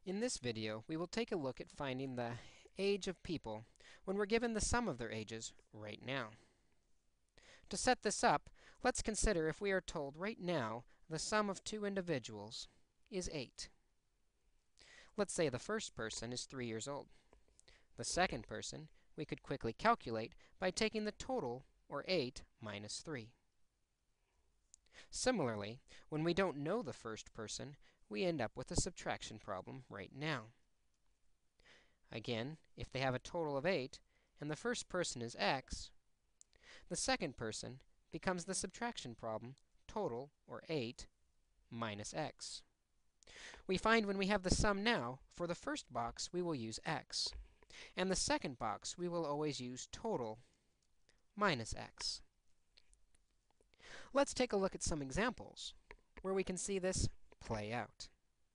In this video, we will take a look at finding the age of people when we're given the sum of their ages right now. To set this up, let's consider if we are told right now the sum of two individuals is 8. Let's say the first person is 3 years old. The second person we could quickly calculate by taking the total, or 8 minus 3. Similarly, when we don't know the first person, we end up with a subtraction problem right now. Again, if they have a total of 8 and the first person is x, the second person becomes the subtraction problem total, or 8, minus x. We find when we have the sum now, for the first box we will use x, and the second box we will always use total minus x. Let's take a look at some examples where we can see this play out.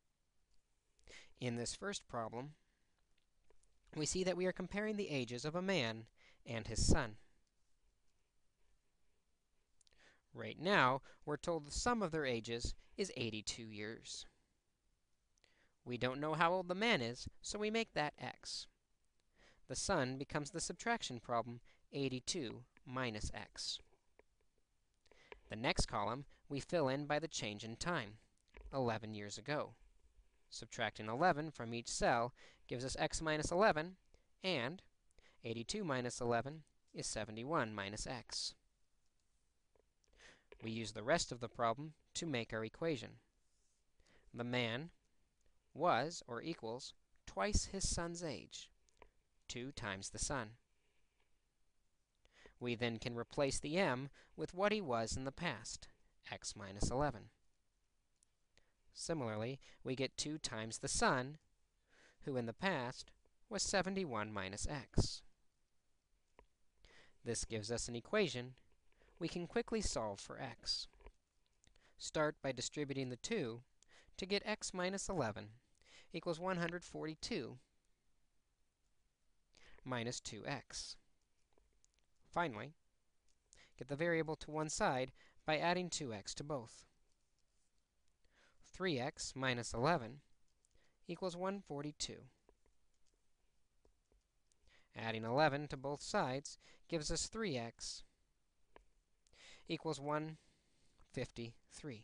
In this first problem, we see that we are comparing the ages of a man and his son. Right now, we're told the sum of their ages is 82 years. We don't know how old the man is, so we make that x. The son becomes the subtraction problem 82 minus x. The next column we fill in by the change in time, 11 years ago. Subtracting 11 from each cell gives us x minus 11, and 82 minus 11 is 71 minus x. We use the rest of the problem to make our equation. The man was, or equals, twice his son's age, 2 times the son. We then can replace the m with what he was in the past, x minus 11. Similarly, we get 2 times the son, who in the past was 71 minus x. This gives us an equation we can quickly solve for x. Start by distributing the 2 to get x minus 11 equals 142 minus 2x. Finally, get the variable to one side by adding 2x to both. 3x minus 11 equals 142. Adding 11 to both sides gives us 3x equals 153.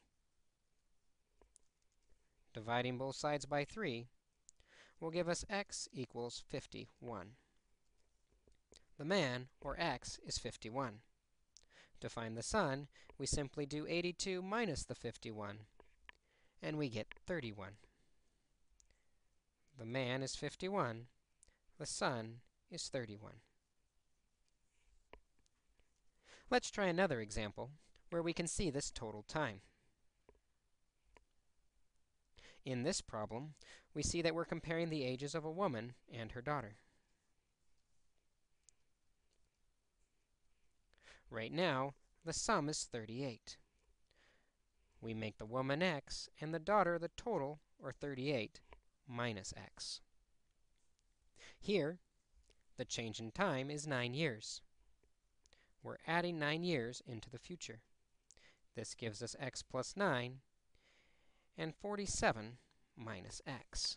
Dividing both sides by 3 will give us x equals 51. The man, or x, is 51. To find the son, we simply do 82 minus the 51, and we get 31. The man is 51. The son is 31. Let's try another example where we can see this total time. In this problem, we see that we're comparing the ages of a woman and her daughter. Right now, the sum is 38. We make the woman x and the daughter the total, or 38, minus x. Here, the change in time is 9 years. We're adding 9 years into the future. This gives us x plus 9 and 47 minus x.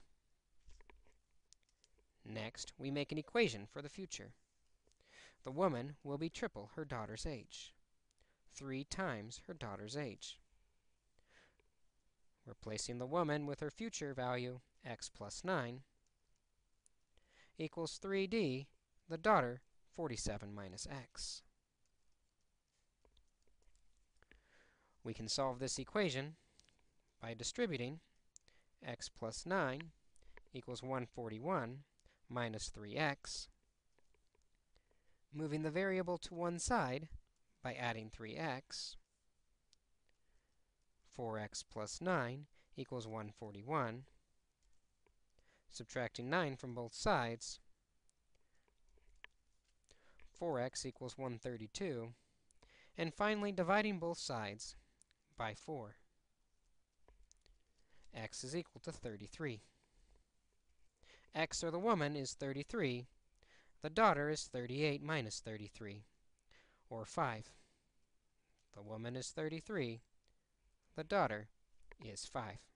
Next, we make an equation for the future. The woman will be triple her daughter's age, 3 times her daughter's age. Replacing the woman with her future value, x plus 9, equals 3d, the daughter, 47 minus x. We can solve this equation by distributing x plus 9 equals 141 minus 3x, moving the variable to one side by adding 3x. 4x plus 9 equals 141. Subtracting 9 from both sides, 4x equals 132. And finally, dividing both sides by 4. X is equal to 33. X, or the woman, is 33. The daughter is 38 minus 33, or 5. The woman is 33. The daughter is 5.